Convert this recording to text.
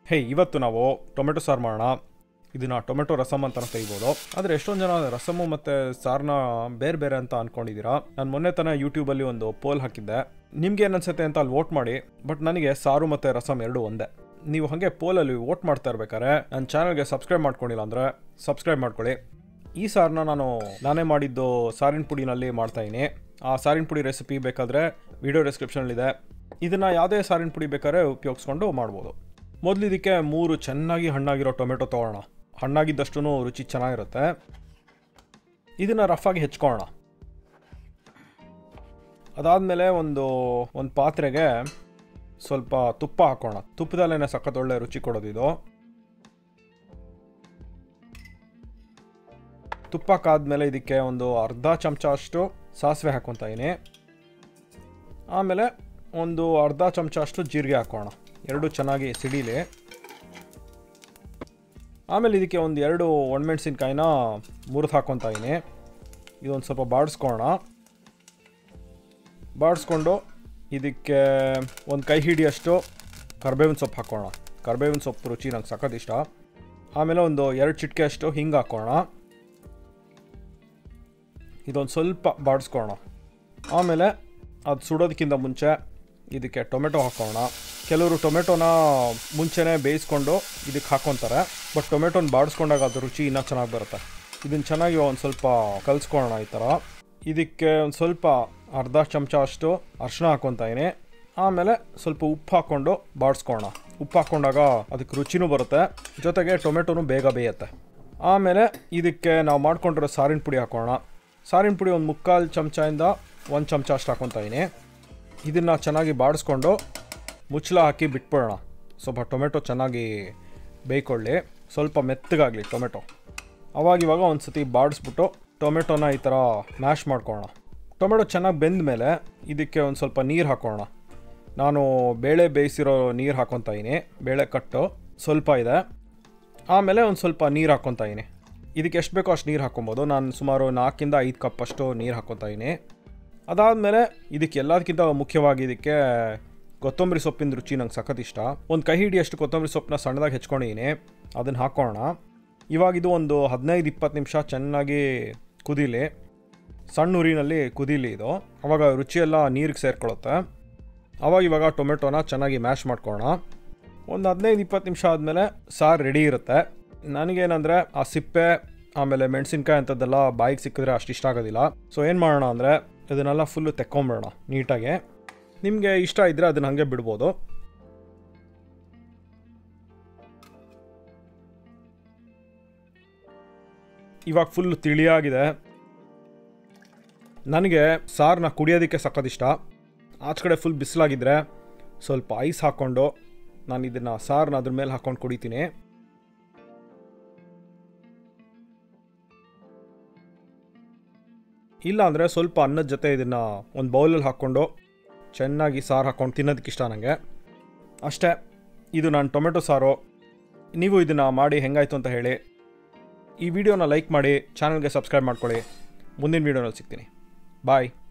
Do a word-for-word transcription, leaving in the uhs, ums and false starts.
ಹೇ ಇವತ್ತು ನಾವು ಟೊಮೆಟೊ ಸಾರು ಮಾಡೋಣ. ಇದನ್ನು ಟೊಮೆಟೊ ರಸಮ್ ಅಂತ ತೆಗಿಬೋದು. ಆದರೆ ಎಷ್ಟೊಂದು ಜನ ರಸಮ್ಮು ಮತ್ತು ಸಾರನ್ನ ಬೇರೆ ಬೇರೆ ಅಂತ ಅಂದ್ಕೊಂಡಿದ್ದೀರಾ. ನಾನು ಮೊನ್ನೆ ತನಕ ಯೂಟ್ಯೂಬಲ್ಲಿ ಒಂದು ಪೋಲ್ ಹಾಕಿದ್ದೆ, ನಿಮ್ಗೆ ಏನು ಅನ್ಸುತ್ತೆ ಅಂತ ಅಲ್ಲಿ ವೋಟ್ ಮಾಡಿ. ಬಟ್ ನನಗೆ ಸಾರು ಮತ್ತು ರಸಮ್ ಎರಡು ಒಂದೇ. ನೀವು ಹಾಗೆ ಪೋಲಲ್ಲಿ ವೋಟ್ ಮಾಡ್ತಾ ಇರ್ಬೇಕಾದ್ರೆ ನನ್ನ ಚಾನಲ್ಗೆ ಸಬ್ಸ್ಕ್ರೈಬ್ ಮಾಡ್ಕೊಂಡಿಲ್ಲ ಅಂದರೆ ಸಬ್ಸ್ಕ್ರೈಬ್ ಮಾಡ್ಕೊಳ್ಳಿ. ಈ ಸಾರನ್ನ ನಾನು ನಾನೇ ಮಾಡಿದ್ದು ಸಾರಿನ ಪುಡಿನಲ್ಲಿ ಮಾಡ್ತಾಯಿನಿ. ಆ ಸಾರಿನ ಪುಡಿ ರೆಸಿಪಿ ಬೇಕಾದರೆ ವಿಡಿಯೋ ಡಿಸ್ಕ್ರಿಪ್ಷನಲ್ಲಿದೆ. ಇದನ್ನು ಯಾವುದೇ ಸಾರಿನ ಪುಡಿ ಬೇಕಾದ್ರೆ ಉಪಯೋಗಿಸ್ಕೊಂಡು ಮಾಡ್ಬೋದು. ಮೊದಲು ಇದಕ್ಕೆ ಮೂರು ಚೆನ್ನಾಗಿ ಹಣ್ಣಾಗಿರೋ ಟೊಮೆಟೊ ತೊಗೊಳ್ಳೋಣ. ಹಣ್ಣಾಗಿದ್ದಷ್ಟು ರುಚಿ ಚೆನ್ನಾಗಿರುತ್ತೆ. ಇದನ್ನು ರಫಾಗಿ ಹೆಚ್ಕೊಳ್ಳೋಣ. ಅದಾದಮೇಲೆ ಒಂದು ಒಂದು ಪಾತ್ರೆಗೆ ಸ್ವಲ್ಪ ತುಪ್ಪ ಹಾಕೋಣ. ತುಪ್ಪದಲ್ಲೇ ಸಖತ್ ಒಳ್ಳೆ ರುಚಿ ಕೊಡೋದು ಇದು. ತುಪ್ಪ ಕಾದ್ಮೇಲೆ ಇದಕ್ಕೆ ಒಂದು ಅರ್ಧ ಚಮಚ ಅಷ್ಟು ಸಾಸಿವೆ ಹಾಕ್ಕೊತಾ ಇದೀನಿ. ಆಮೇಲೆ ಒಂದು ಅರ್ಧ ಚಮಚ ಅಷ್ಟು ಜೀರಿಗೆ ಹಾಕೋಣ. ಎರಡು ಚೆನ್ನಾಗಿ ಸಿಡಿಲಿ. ಆಮೇಲೆ ಇದಕ್ಕೆ ಒಂದು ಎರಡು ಒಣಮೆಣಸಿನ್ಕಾಯಿನ ಮುರಿದು ಹಾಕ್ಕೊತಾ ಇದೀನಿ. ಇದೊಂದು ಸ್ವಲ್ಪ ಬಾಡಿಸ್ಕೊಳ್ಳೋಣ. ಬಾಡಿಸ್ಕೊಂಡು ಇದಕ್ಕೆ ಒಂದು ಕೈ ಹಿಡಿಯಷ್ಟು ಕರ್ಬೇವಿನ ಸೊಪ್ಪು ಹಾಕೋಣ. ಕರ್ಬೇವಿನ ಸೊಪ್ಪು ರುಚಿ ನಂಗೆ ಸಖತ್ ಇಷ್ಟ. ಆಮೇಲೆ ಒಂದು ಎರಡು ಚಿಟಿಕೆ ಅಷ್ಟು ಹಿಂಗೆ ಹಾಕೋಣ. ಇದೊಂದು ಸ್ವಲ್ಪ ಬಾಡಿಸ್ಕೊಳ್ಳೋಣ. ಆಮೇಲೆ ಅದು ಸುಡೋದಕ್ಕಿಂತ ಮುಂಚೆ ಇದಕ್ಕೆ ಟೊಮೆಟೊ ಹಾಕೋಣ. ಕೆಲವರು ಟೊಮೆಟೊನ ಮುಂಚೆನೇ ಬೇಯಿಸ್ಕೊಂಡು ಇದಕ್ಕೆ ಹಾಕ್ಕೊತಾರೆ. ಬಟ್ ಟೊಮೆಟೊನ ಬಾಡಿಸ್ಕೊಂಡಾಗ ಅದು ರುಚಿ ಇನ್ನೂ ಚೆನ್ನಾಗಿ ಬರುತ್ತೆ. ಇದನ್ನು ಚೆನ್ನಾಗಿ ಒಂದು ಸ್ವಲ್ಪ ಕಲಿಸ್ಕೊಳ್ಳೋಣ ಈ ಥರ. ಇದಕ್ಕೆ ಒಂದು ಸ್ವಲ್ಪ ಅರ್ಧ ಚಮಚ ಅಷ್ಟು ಅರಿಶಿನ ಹಾಕ್ಕೊತಾ ಇದೀನಿ. ಆಮೇಲೆ ಸ್ವಲ್ಪ ಉಪ್ಪು ಹಾಕ್ಕೊಂಡು ಬಾಡಿಸ್ಕೊಳ್ಳೋಣ. ಉಪ್ಪು ಹಾಕ್ಕೊಂಡಾಗ ಅದಕ್ಕೆ ರುಚಿನೂ ಬರುತ್ತೆ, ಜೊತೆಗೆ ಟೊಮೆಟೊನೂ ಬೇಗ ಬೇಯುತ್ತೆ. ಆಮೇಲೆ ಇದಕ್ಕೆ ನಾವು ಮಾಡ್ಕೊಂಡಿರೋ ಸಾರಿನ ಪುಡಿ ಹಾಕೋಣ. ಸಾರಿನ ಪುಡಿ ಒಂದು ಮುಕ್ಕಾಲು ಚಮಚದಿಂದ ಒಂದು ಚಮಚ ಅಷ್ಟು ಹಾಕ್ಕೊತಾ ಇದೀನಿ. ಇದನ್ನು ಚೆನ್ನಾಗಿ ಬಾಡಿಸ್ಕೊಂಡು ಮುಚ್ಚಳ ಹಾಕಿ ಬಿಟ್ಬಿಡೋಣ. ಸ್ವಲ್ಪ ಟೊಮೆಟೊ ಚೆನ್ನಾಗಿ ಬೇಯ್ಕೊಳ್ಳಿ, ಸ್ವಲ್ಪ ಮೆತ್ತಗಾಗಲಿ ಟೊಮೆಟೊ. ಅವಾಗಿವಾಗ ಒಂದು ಸತಿ ಬಾಡಿಸ್ಬಿಟ್ಟು ಟೊಮೆಟೊನ ಈ ಥರ ಮ್ಯಾಶ್ ಮಾಡ್ಕೊಳ್ಳೋಣ. ಟೊಮೆಟೊ ಚೆನ್ನಾಗಿ ಬೆಂದ ಮೇಲೆ ಇದಕ್ಕೆ ಒಂದು ಸ್ವಲ್ಪ ನೀರು ಹಾಕೋಣ. ನಾನು ಬೇಳೆ ಬೇಯಿಸಿರೋ ನೀರು ಹಾಕ್ಕೊತಾ ಇದೀನಿ. ಬೇಳೆ ಕಟ್ಟು ಸ್ವಲ್ಪ ಇದೆ. ಆಮೇಲೆ ಒಂದು ಸ್ವಲ್ಪ ನೀರು ಹಾಕ್ಕೊತಾ ಇದೀನಿ. ಇದಕ್ಕೆ ಎಷ್ಟು ಬೇಕೋ ಅಷ್ಟು ನೀರು ಹಾಕ್ಕೊಬೋದು. ನಾನು ಸುಮಾರು ನಾಲ್ಕಿಂದ ಐದು ಕಪ್ ಅಷ್ಟು ನೀರು ಹಾಕ್ಕೊತಾ ಇದೀನಿ. ಅದಾದಮೇಲೆ ಇದಕ್ಕೆ ಎಲ್ಲದಕ್ಕಿಂತ ಮುಖ್ಯವಾಗಿ ಇದಕ್ಕೆ ಕೊತ್ತಂಬರಿ ಸೊಪ್ಪಿನ ರುಚಿ ನಂಗೆ ಸಖತ್ ಇಷ್ಟ. ಒಂದು ಕೈ ಹಿಡಿಯಷ್ಟು ಕೊತ್ತಂಬರಿ ಸೊಪ್ಪನ್ನ ಸಣ್ಣದಾಗಿ ಹೆಚ್ಕೊಂಡಿದ್ದೀನಿ. ಅದನ್ನು ಹಾಕೋಣ. ಇವಾಗಿದು ಒಂದು ಹದಿನೈದು ಇಪ್ಪತ್ತು ನಿಮಿಷ ಚೆನ್ನಾಗಿ ಕುದೀಲಿ. ಸಣ್ಣ ಉರಿನಲ್ಲಿ ಕುದೀಲಿ ಇದು. ಆವಾಗ ರುಚಿಯೆಲ್ಲ ನೀರಿಗೆ ಸೇರ್ಕೊಳ್ಳುತ್ತೆ. ಆವಾಗ ಇವಾಗ ಟೊಮೆಟೊನ ಚೆನ್ನಾಗಿ ಮ್ಯಾಶ್ ಮಾಡ್ಕೊಳ್ಳೋಣ. ಒಂದು ಹದಿನೈದು ಇಪ್ಪತ್ತು ನಿಮಿಷ ಆದಮೇಲೆ ಸಾರು ರೆಡಿ ಇರುತ್ತೆ. ನನಗೇನಂದರೆ ಆ ಸಿಪ್ಪೆ ಆಮೇಲೆ ಮೆಣಸಿನ್ಕಾಯಿ ಅಂಥದ್ದೆಲ್ಲ ಬಾಯಿಗೆ ಸಿಕ್ಕಿದ್ರೆ ಅಷ್ಟು ಇಷ್ಟ ಆಗೋದಿಲ್ಲ. ಸೊ ಏನು ಮಾಡೋಣ ಅಂದರೆ ಇದನ್ನೆಲ್ಲ ಫುಲ್ಲು ತೆಕ್ಕೊಂಬಿಡೋಣ ನೀಟಾಗಿ. ನಿಮಗೆ ಇಷ್ಟ ಇದ್ದರೆ ಅದನ್ನು ಹಾಗೆ ಬಿಡ್ಬೋದು. ಇವಾಗ ಫುಲ್ಲು ತಿಳಿಯಾಗಿದೆ. ನನಗೆ ಸಾರನ್ನ ಕುಡಿಯೋದಕ್ಕೆ ಸಖತ್ ಇಷ್ಟ. ಆಚೆ ಕಡೆ ಫುಲ್ ಬಿಸಿಲಾಗಿದ್ದರೆ ಸ್ವಲ್ಪ ಐಸ್ ಹಾಕ್ಕೊಂಡು ನಾನು ಇದನ್ನು ಸಾರನ್ನ ಅದ್ರ ಮೇಲೆ ಹಾಕ್ಕೊಂಡು ಕುಡಿತೀನಿ. ಇಲ್ಲ ಅಂದರೆ ಸ್ವಲ್ಪ ಅನ್ನದ ಜೊತೆ ಇದನ್ನು ಒಂದು ಬೌಲಲ್ಲಿ ಹಾಕ್ಕೊಂಡು ಚೆನ್ನಾಗಿ ಸಾರು ಹಾಕ್ಕೊಂಡು ತಿನ್ನೋದಕ್ಕೆ ಇಷ್ಟ ನನಗೆ. ಅಷ್ಟೇ, ಇದು ನಾನು ಟೊಮೆಟೊ ಸಾರು. ನೀವು ಇದನ್ನು ಮಾಡಿ ಹೆಂಗಾಯ್ತು ಅಂತ ಹೇಳಿ. ಈ ವಿಡಿಯೋನ ಲೈಕ್ ಮಾಡಿ, ಚಾನಲ್ಗೆ ಸಬ್ಸ್ಕ್ರೈಬ್ ಮಾಡ್ಕೊಳ್ಳಿ. ಮುಂದಿನ ವೀಡಿಯೋನಲ್ಲಿ ಸಿಗ್ತೀನಿ. ಬಾಯ್.